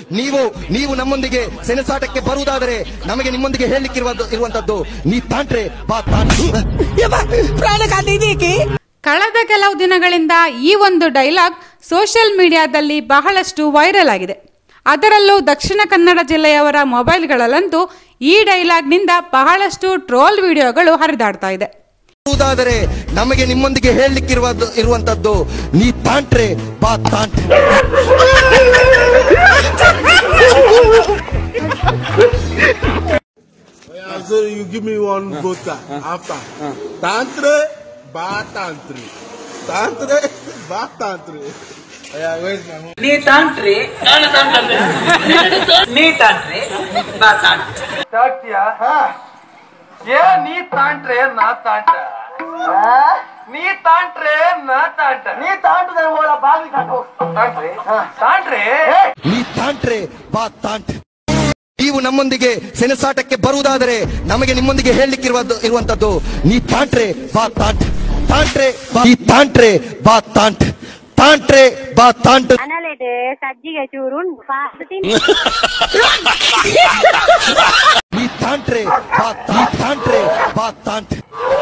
ನೀವು ನೀವು ನಮ್ಮೊಂದಿಗೆ ಸೆಣಸಾಟಕ್ಕೆ ಬರುವುದಾದರೆ ನಮಗೆ ನಿಮ್ಮೊಂದಿಗೆ ಹೇಳಲಿಕ್ಕಿರುವಂತದ್ದು ನೀ ತಾಂಟ್ರೆ ಬಾ ಕಳೆದ ಕೆಲವು ದಿನಗಳಿಂದ ಈ ಒಂದು ಡೈಲಾಗ್ ಸೋಷಿಯಲ್ ಮೀಡಿಯಾದಲ್ಲಿ ಬಹಳಷ್ಟು ವೈರಲ್ ಆಗಿದೆ. ಅದರಲ್ಲೂ ದಕ್ಷಿಣ ಕನ್ನಡ ಜಿಲ್ಲೆಯವರ ಮೊಬೈಲ್ಗಳಲ್ಲಂತೂ ಈ ಡೈಲಾಗ್ನಿಂದ ಬಹಳಷ್ಟು ಟ್ರೋಲ್ ವಿಡಿಯೋಗಳು ಹರಿದಾಡ್ತಾ ಇದೆ. ಬರುವುದಾದರೆ ನಮಗೆ ನಿಮ್ಮೊಂದಿಗೆ ಹೇಳಲಿಕ್ಕಿರುವಂತದ್ದು ನೀ ತಾಂಟ್ರೆ ಬಾ ತಾಂಟ್ರೆ. So you give me one vodka after. Tantre, ba tantre. Tantre, ba tantre. Yeah, where's my mom? Nee tantre, nee tantre, ba tantre. Sakya, ha? ये नी तांट्रे ना तांटा. नी तांट्रे ना तांटा. नी तांट्रे बोला बागी काटो. तांट्रे, तांट्रे. ನೀ ತಾಂಟ್ರೆ ಬಾ ತಾಂಟ್ರೆ. ನೀವು ನಮ್ಮೊಂದಿಗೆ ಸೆಣಸಾಟಕ್ಕೆ ಬರುವುದಾದರೆ ನಮಗೆ ನಿಮ್ಮೊಂದಿಗೆ ಹೇಳಲಿಕ್ಕಿರುವಂತದ್ದು ನೀ ತಾಂಟ್ರೆ ಬಾ ತಾಂಟ್ರೆ. ತಾಂಟ್ರೆ ನೀ ತಾಂಟ್ರೆ ಬಾ ತಾಂಟ್ರೆ. ತಾಂಟ್ರೆ ಬಾ ತಾಂಟ್ರೆ. ಅನಲೇಟೆ ಸಜ್ಜಿಗೆ ಚೂರುನ್ ನೀ ತಾಂಟ್ರೆ ಬಾ ತಾಂಟ್ರೆ ಬಾ ತಾಂಟ್ರೆ.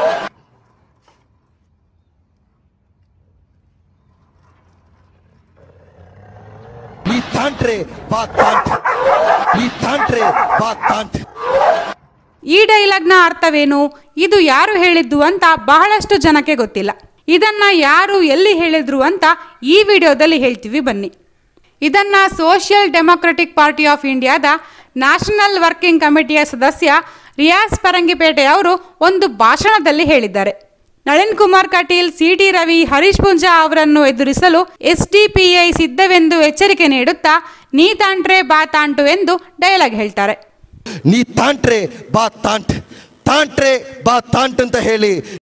ನೀ ತಾಂಟ್ರೆ ಬಾ ತಾಂಟ್ರೆ. ನೀ ತಾಂಟ್ರೆ ಬಾ ತಾಂಟ್ರೆ. ಈ ಡೈಲಾಗ್ನ ಅರ್ಥವೇನು, ಇದು ಯಾರು ಹೇಳಿದ್ದು ಅಂತ ಬಹಳಷ್ಟು ಜನಕ್ಕೆ ಗೊತ್ತಿಲ್ಲ. ಇದನ್ನ ಯಾರು ಎಲ್ಲಿ ಹೇಳಿದ್ರು ಅಂತ ಈ ವಿಡಿಯೋದಲ್ಲಿ ಹೇಳ್ತೀವಿ ಬನ್ನಿ. ಇದನ್ನ ಸೋಷಿಯಲ್ ಡೆಮೊಕ್ರೆಟಿಕ್ ಪಾರ್ಟಿ ಆಫ್ ಇಂಡಿಯಾದ ನ್ಯಾಷನಲ್ ವರ್ಕಿಂಗ್ ಕಮಿಟಿಯ ಸದಸ್ಯ ರಿಯಾಜ್ ಪರಂಗಿಪೇಟೆ ಅವರು ಒಂದು ಭಾಷಣದಲ್ಲಿ ಹೇಳಿದ್ದಾರೆ. ನಳಿನ್ ಕುಮಾರ್ ಕಟೀಲ್, ಸಿಟಿ ರವಿ, ಹರೀಶ್ ಪೂಂಜಾ ಅವರನ್ನು ಎದುರಿಸಲು ಎಸ್ಡಿಪಿಐ ಸಿದ್ಧವೆಂದು ಎಚ್ಚರಿಕೆ ನೀಡುತ್ತಾ ನೀ ತಾಂಟ್ರೆ ಬಾ ತಾಂಟು ಎಂದು ಡೈಲಾಗ್ ಹೇಳ್ತಾರೆ. ನೀ ತಾಂಟ್ರೆ ಬಾ ತಾಂಟ್ರೆ. ತಾಂಟ್ರೆ ಬಾ ತಾಂಟ್ ಅಂತ ಹೇಳಿ